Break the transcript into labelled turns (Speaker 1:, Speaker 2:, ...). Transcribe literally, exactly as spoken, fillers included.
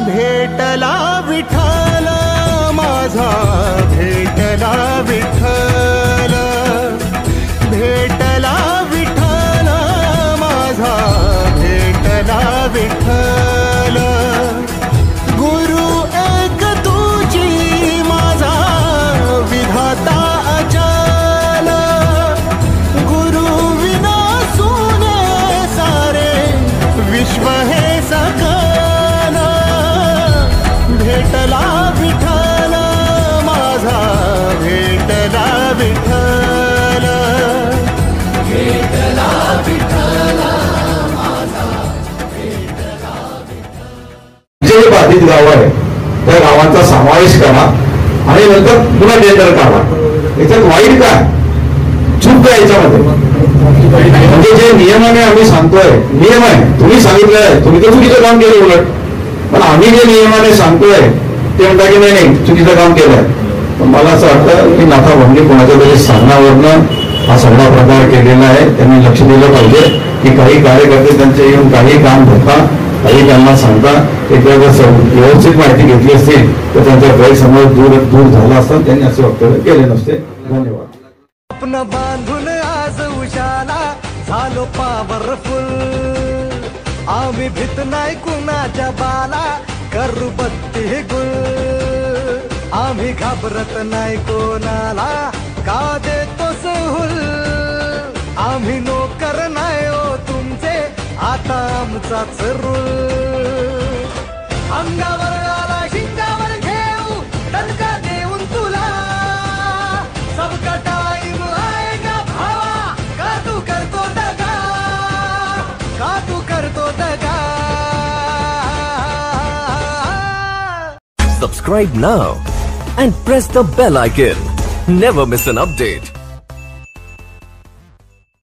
Speaker 1: भेटला विठ्ठल माझा, भेटला विठ्ठल, भेटला विठ्ठल माझा, भेटला विठ्ठल. गुरु एक तुझी माझा विधाता अचल, गुरु विना सुने सारे विश्व हे सकल. भेटला विठ्ठल माझा, भेटला विठ्ठल, भेटला विठ्ठल माझा, भेटला विठ्ठल.
Speaker 2: जे बाधित गाव आहे त्या गावांचा समावेश करा आणि नंतर पुन्हा टेंडर काढा. याच्यात वाईट काय, चूक काय याच्यामध्ये? म्हणजे जे नियमाने आम्ही सांगतोय, नियम आहे, तुम्ही सांगितलं आहे, तुम्ही तर चुकीचं काम केलं उलट. पण आम्ही जे नियमाने सांगतोय ते म्हणता की नाही नाही चुकीचं काम केलंय. पण मला असं वाटतं की नाथा भंगी कोणाच्या तरी सांगण्यावरनं हा सगळा प्रकार केलेला आहे. त्यांनी लक्ष दिलं पाहिजे की काही कार्यकर्ते त्यांचे येऊन काही काम धरता, काही त्यांना सांगता. एकदा जर व्यवस्थित माहिती घेतली असतील तर त्यांचा गैरसमज दूर दूर झाला असता. त्यांनी असे वक्तव्य केले नसते. धन्यवाद.
Speaker 1: आपण बांधून आज उशाला झालो पॉवरफुल, आम्ही भीत नाही कुणाच्या बाला, करू बत्ती गुल. आम्ही घाबरत नाही कोणाला, का देतो सहूल. आम्ही नोकर नाही हो तुमचे, आता आमचाच रूल. अंगावर आला शिंगावर घेऊ, दणका देऊन तुला. सबका टाइम आएगा भावा, का तू करतो दगा, का तू करतो दगा.
Speaker 3: Subscribe now and press the bell icon. Never miss an update.